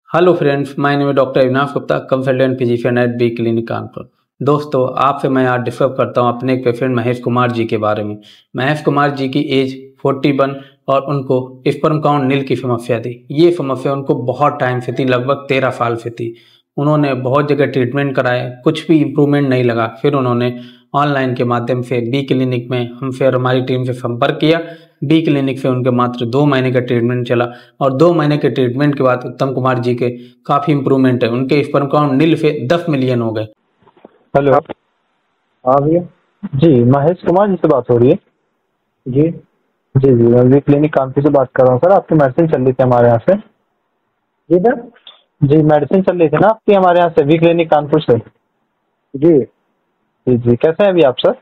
Hello friends, my name है doctor Avinash Gupta, consultant physician at B clinic Kanpur. दोस्तों, आपसे मैं आज डिस्कस करता हूं अपने एक पेशेंट महेश कुमार जी के बारे में। महेश कुमार जी की एज 41 और उनको स्पर्म काउंट नील की समस्या थी। ये समस्या उनको बहुत टाइम से थी, लगभग 13 साल से थी। उन्होंने बहुत जगह ट्रीटमेंट कराए, कुछ भी इम्प्रूवमेंट नहीं लगा। फिर उन्होंने ऑनलाइन के माध्यम से बी क्लिनिक में हमसे और हमारी टीम से संपर्क किया। बी क्लिनिक से उनके मात्र 2 महीने का ट्रीटमेंट चला और 2 महीने के ट्रीटमेंट के बाद उत्तम कुमार जी के काफी इंप्रूवमेंट है। उनके स्पर्म काउंट नील से 10 मिलियन हो गए। हेलो। हाँ भैया। जी, महेश कुमार जी से बात हो रही है? जी जी जी, मैं वी क्लिनिक कानपुर से बात कर रहा हूँ सर। आपकी मेडिसिन चल रही थी हमारे यहाँ से। जी सर। जी, मेडिसिन चल रही थी ना आपकी हमारे यहाँ से, वी क्लिनिक कानपुर से। जी जी जी, कैसे हैं अभी आप सर?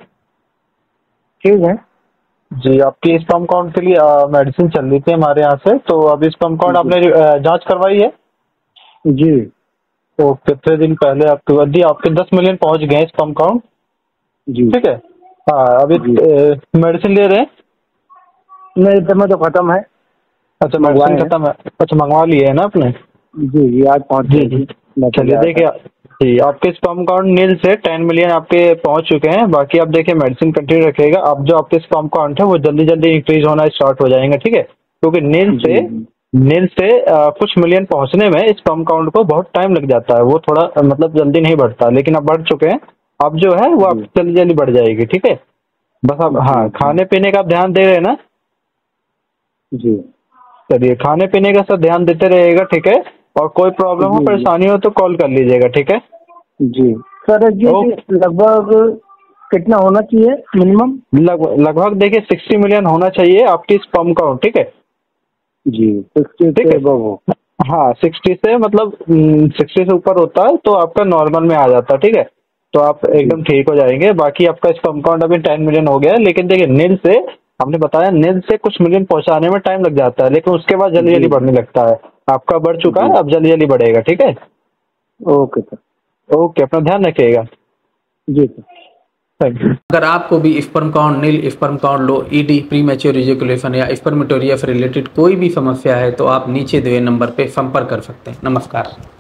ठीक है। जी, आपकी स्पर्म काउंट के लिए मेडिसिन चल रही थी हमारे यहाँ से। तो अभी स्पर्म काउंट आपने जांच करवाई है? जी तो कितने दिन पहले आपके 10 मिलियन पहुँच गए स्पर्म काउंट। जी ठीक है। हाँ, अभी मेडिसिन ले रहे हैं? नहीं, इस समय तो खत्म है। अच्छा, मेडिसिन खत्म है। अच्छा, मंगवा लिए है ना आपने? जी जी, आज पहुँच जी गई। जी, चलिए देखिए। जी, आपके स्पर्म काउंट नील से 10 मिलियन आपके पहुंच चुके हैं। बाकी आप देखिए मेडिसिन कंटिन्यू रखिएगा। अब जो आपके स्पर्म काउंट है वो जल्दी जल्दी इंक्रीज होना स्टार्ट हो जाएंगे। ठीक है, क्योंकि नील से कुछ मिलियन पहुंचने में स्पर्म काउंट को बहुत टाइम लग जाता है। वो थोड़ा मतलब जल्दी नहीं बढ़ता, लेकिन अब बढ़ चुके हैं। अब जो है वो आप जल्दी जल्दी बढ़ जाएगी। ठीक है, बस अब हाँ, खाने पीने का आप ध्यान दे रहे हैं ना? जी चलिए, खाने पीने का सब ध्यान देते रहिएगा। ठीक है, और कोई प्रॉब्लम हो, परेशानी हो तो कॉल कर लीजिएगा। ठीक है जी सर। जी लगभग कितना होना चाहिए मिनिमम? लगभग देखिए 60 मिलियन होना चाहिए आपकी स्पर्म काउंट। ठीक है जी, 60 ठीक है। हाँ, 60 से मतलब 60 से ऊपर होता है तो आपका नॉर्मल में आ जाता है। ठीक है, तो आप एकदम ठीक हो जाएंगे। बाकी आपका स्पर्म काउंट अभी 10 मिलियन हो गया है। लेकिन देखिए, नील से हमने बताया, नील से कुछ मिलियन पहुंचाने में टाइम लग जाता है, लेकिन उसके बाद जल्दी जल्दी बढ़ने लगता है। आपका बढ़ चुका है, अब जल्दी जल्दी बढ़ेगा। ठीक है, ओके सर। ओके, अपना ध्यान रखिएगा। जी सर, थैंक यू। अगर आपको भी sperm count nil, sperm count low, ED, premature ejaculation या स्पर्मेटोरिया से रिलेटेड कोई भी समस्या है तो आप नीचे दिए नंबर पे संपर्क कर सकते हैं। नमस्कार।